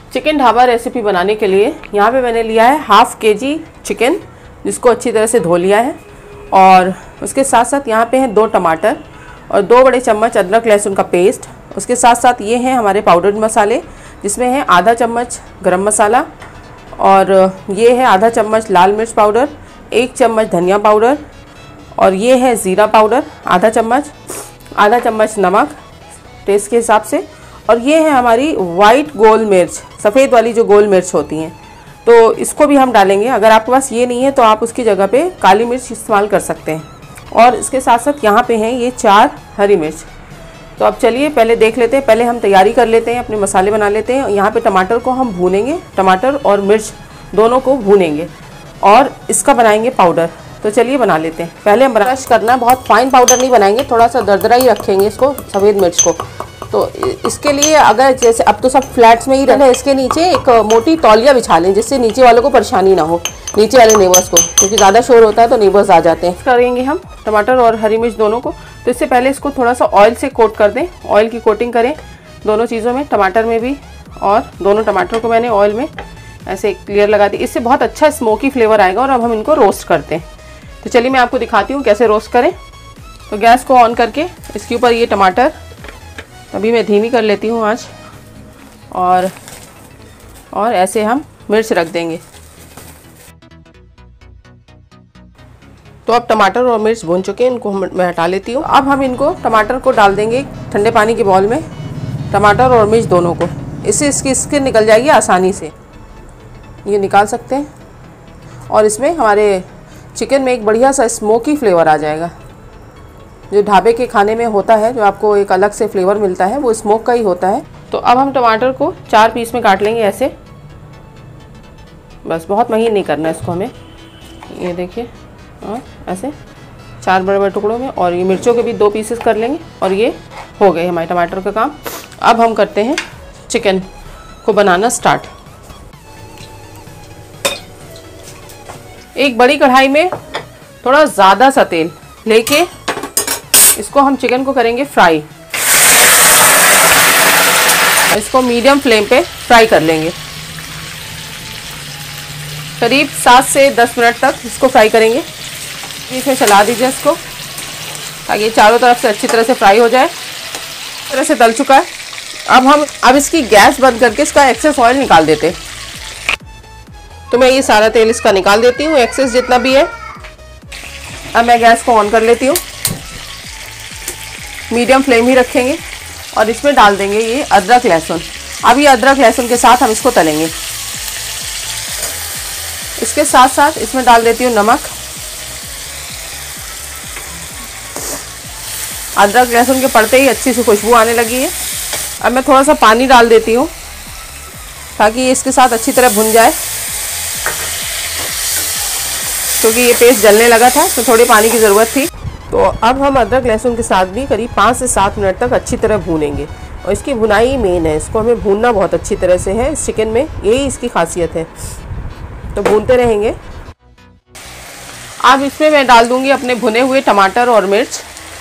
Chicken dhaba recipe बनाने के लिए यहाँ पे मैंने लिया है हाफ केजी चिकन, जिसको अच्छी तरह से धो लिया है। और उसके साथ साथ यहाँ पे हैं 2 टमाटर और 2 बड़े चम्मच अदरक लहसुन का पेस्ट। उसके साथ साथ ये हैं हमारे पाउडर्ड मसाले, जिसमें है आधा चम्मच गरम मसाला और ये है आधा चम्मच लाल मिर्च पाउडर, 1 चम्मच धनिया पाउडर और ये है ज़ीरा पाउडर आधा चम्मच नमक टेस्ट के हिसाब से, और ये है हमारी वाइट गोल मिर्च, सफ़ेद वाली जो गोल मिर्च होती हैं, तो इसको भी हम डालेंगे। अगर आपके पास ये नहीं है तो आप उसकी जगह पे काली मिर्च इस्तेमाल कर सकते हैं। और इसके साथ साथ यहाँ पे हैं ये 4 हरी मिर्च। तो अब चलिए पहले देख लेते हैं, पहले हम तैयारी कर लेते हैं, अपने मसाले बना लेते हैं। यहाँ पे टमाटर को हम भूनेंगे, टमाटर और मिर्च दोनों को भूनेंगे और इसका बनाएंगे पाउडर। तो चलिए बना लेते हैं। पहले हम क्रश करना, बहुत फाइन पाउडर नहीं बनाएंगे, थोड़ा सा दरदरा ही रखेंगे इसको, सफ़ेद मिर्च को। तो इसके लिए अगर जैसे अब तो सब फ्लैट्स में ही रहना है, इसके नीचे एक मोटी तौलिया बिछा लें, जिससे नीचे वालों को परेशानी ना हो, नीचे वाले नेबर्स को, क्योंकि ज़्यादा शोर होता है तो नेबर्स आ जाते हैं। करेंगे हम टमाटर और हरी मिर्च दोनों को। तो इससे पहले इसको थोड़ा सा ऑयल से कोट कर दें, ऑयल की कोटिंग करें दोनों चीज़ों में, टमाटर में भी, और दोनों टमाटर को मैंने ऑयल में ऐसे क्लियर लगा दी। इससे बहुत अच्छा स्मोकी फ्लेवर आएगा। और अब हम इनको रोस्ट करते हैं। तो चलिए मैं आपको दिखाती हूँ कैसे रोस्ट करें। तो गैस को ऑन करके इसके ऊपर ये टमाटर, अभी मैं धीमी कर लेती हूँ आँच, और ऐसे हम मिर्च रख देंगे। तो अब टमाटर और मिर्च भून चुके हैं, इनको मैं हटा लेती हूँ। अब हम इनको टमाटर को डाल देंगे ठंडे पानी के बॉल में, टमाटर और मिर्च दोनों को। इससे इसकी स्किन निकल जाएगी आसानी से, ये निकाल सकते हैं। और इसमें हमारे चिकन में एक बढ़िया सा स्मोकी फ्लेवर आ जाएगा। जो ढाबे के खाने में होता है, जो आपको एक अलग से फ्लेवर मिलता है, वो स्मोक का ही होता है। तो अब हम टमाटर को 4 पीस में काट लेंगे ऐसे, बस बहुत महीन नहीं करना इसको हमें, ये देखिए, और ऐसे 4 बड़े-बड़े टुकड़ों में। और ये मिर्चों के भी 2 पीसेस कर लेंगे। और ये हो गए हमारे टमाटर का काम। अब हम करते हैं चिकन को बनाना स्टार्ट। एक बड़ी कढ़ाई में थोड़ा ज़्यादा सा तेल लेके इसको हम चिकन को करेंगे फ्राई। इसको मीडियम फ्लेम पे फ्राई कर लेंगे, करीब 7 से 10 मिनट तक इसको फ्राई करेंगे। इसमें चला दीजिए इसको, ताकि चारों तरफ से अच्छी तरह से फ्राई हो जाए। इस तरह से तल चुका है। अब इसकी गैस बंद करके इसका एक्सेस ऑयल निकाल देते हैं। तो मैं ये सारा तेल इसका निकाल देती हूँ, एक्सेस जितना भी है। अब मैं गैस को ऑन कर लेती हूँ, मीडियम फ्लेम ही रखेंगे और इसमें डाल देंगे ये अदरक लहसुन। अब ये अदरक लहसुन के साथ हम इसको तलेंगे। इसके साथ साथ इसमें डाल देती हूँ नमक। अदरक लहसुन के पड़ते ही अच्छी सी खुशबू आने लगी है। अब मैं थोड़ा सा पानी डाल देती हूँ, ताकि ये इसके साथ अच्छी तरह भुन जाए, क्योंकि ये पेस्ट जलने लगा था, तो थोड़ी पानी की ज़रूरत थी। तो अब हम अदरक लहसुन के साथ भी करीब 5 से 7 मिनट तक अच्छी तरह भूनेंगे। और इसकी भुनाई मेन है, इसको हमें भूनना बहुत अच्छी तरह से है। इस चिकन में यही इसकी खासियत है, तो भूनते रहेंगे। अब इसमें मैं डाल दूंगी अपने भुने हुए टमाटर और मिर्च।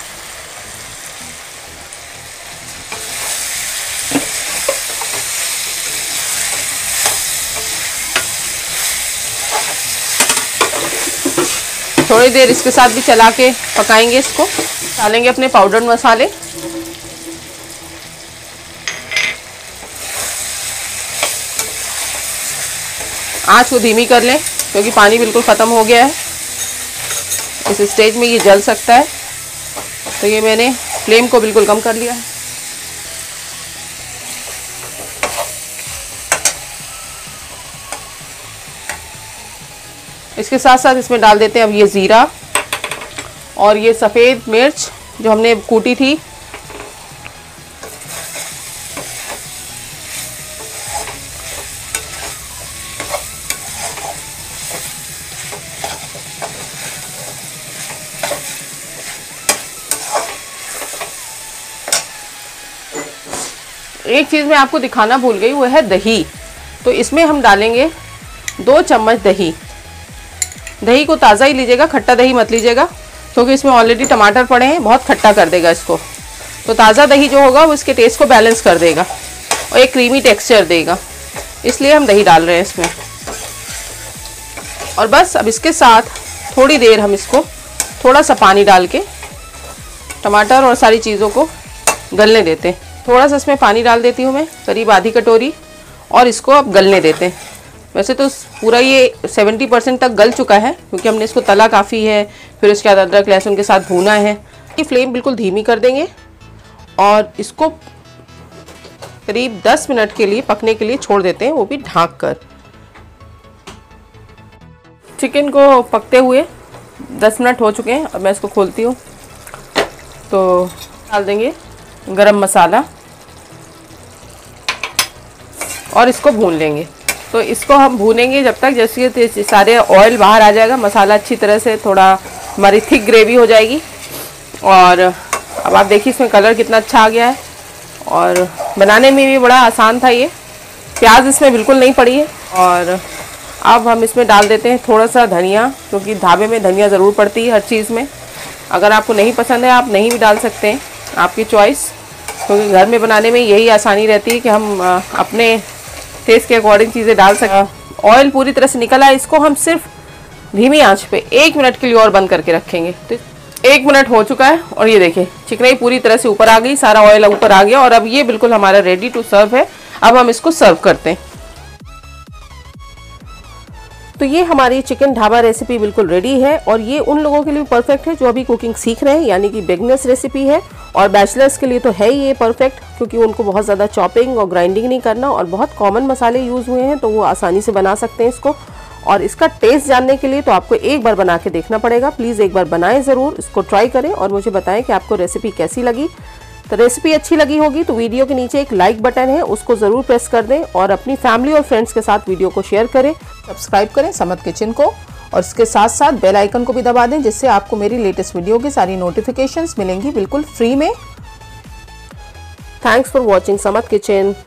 थोड़ी देर इसके साथ भी चला के पकाएंगे इसको। डालेंगे अपने पाउडर्ड मसाले। आँच को धीमी कर लें, क्योंकि पानी बिल्कुल ख़त्म हो गया है। इस स्टेज में ये जल सकता है, तो ये मैंने फ्लेम को बिल्कुल कम कर लिया है। इसके साथ साथ इसमें डाल देते हैं अब ये ज़ीरा और ये सफ़ेद मिर्च जो हमने कूटी थी। एक चीज़ मैं आपको दिखाना भूल गई, वो है दही। तो इसमें हम डालेंगे 2 चम्मच दही। दही को ताज़ा ही लीजिएगा, खट्टा दही मत लीजिएगा, क्योंकि इसमें ऑलरेडी टमाटर पड़े हैं, बहुत खट्टा कर देगा इसको। तो ताज़ा दही जो होगा वो इसके टेस्ट को बैलेंस कर देगा और एक क्रीमी टेक्सचर देगा। इसलिए हम दही डाल रहे हैं इसमें। और बस अब इसके साथ थोड़ी देर हम इसको थोड़ा सा पानी डाल के टमाटर और सारी चीज़ों को गलने देते हैं। थोड़ा सा इसमें पानी डाल देती हूँ मैं, करीब आधी कटोरी, और इसको अब गलने देते हैं। वैसे तो पूरा ये 70% तक गल चुका है क्योंकि हमने इसको तला काफ़ी है, फिर उसके बाद अदरक लहसुन के साथ भूना है। ये फ्लेम बिल्कुल धीमी कर देंगे और इसको करीब 10 मिनट के लिए पकने के लिए छोड़ देते हैं, वो भी ढक कर। चिकन को पकते हुए 10 मिनट हो चुके हैं। अब मैं इसको खोलती हूँ तो डाल देंगे गरम मसाला और इसको भून लेंगे। तो इसको हम भूनेंगे जब तक जैसे सारे ऑयल बाहर आ जाएगा, मसाला अच्छी तरह से थोड़ा हमारी थिक ग्रेवी हो जाएगी। और अब आप देखिए इसमें कलर कितना अच्छा आ गया है और बनाने में भी बड़ा आसान था ये। प्याज इसमें बिल्कुल नहीं पड़ी है। और अब हम इसमें डाल देते हैं थोड़ा सा धनिया, क्योंकि ढाबे में धनिया ज़रूर पड़ती है हर चीज़ में। अगर आपको नहीं पसंद है आप नहीं भी डाल सकते हैं, आपकी चॉइस, क्योंकि घर में बनाने में यही आसानी रहती है कि हम अपने टेस्ट के अकॉर्डिंग चीज़ें डाल सकते। ऑयल पूरी तरह से निकला है, इसको हम सिर्फ धीमी आंच पे 1 मिनट के लिए और बंद करके रखेंगे। तो 1 मिनट हो चुका है और ये देखिए चिकनाई पूरी तरह से ऊपर आ गई, सारा ऑयल ऊपर आ गया और अब ये बिल्कुल हमारा रेडी टू सर्व है। अब हम इसको सर्व करते हैं। तो ये हमारी चिकन ढाबा रेसिपी बिल्कुल रेडी है और ये उन लोगों के लिए परफेक्ट है जो अभी कुकिंग सीख रहे हैं, यानी कि बिगनर्स रेसिपी है। और बैचलर्स के लिए तो है ही ये परफेक्ट, क्योंकि उनको बहुत ज़्यादा चॉपिंग और ग्राइंडिंग नहीं करना और बहुत कॉमन मसाले यूज़ हुए हैं, तो वो आसानी से बना सकते हैं इसको। और इसका टेस्ट जानने के लिए तो आपको एक बार बना के देखना पड़ेगा। प्लीज़ एक बार बनाएं ज़रूर, इसको ट्राई करें और मुझे बताएं कि आपको रेसिपी कैसी लगी। तो रेसिपी अच्छी लगी होगी तो वीडियो के नीचे एक लाइक बटन है, उसको ज़रूर प्रेस कर दें और अपनी फैमिली और फ्रेंड्स के साथ वीडियो को शेयर करें। सब्सक्राइब करें समत किचन को और इसके साथ साथ बेल आइकन को भी दबा दें, जिससे आपको मेरी लेटेस्ट वीडियो की सारी नोटिफिकेशंस मिलेंगी बिल्कुल फ्री में। थैंक्स फॉर वॉचिंग समत किचन।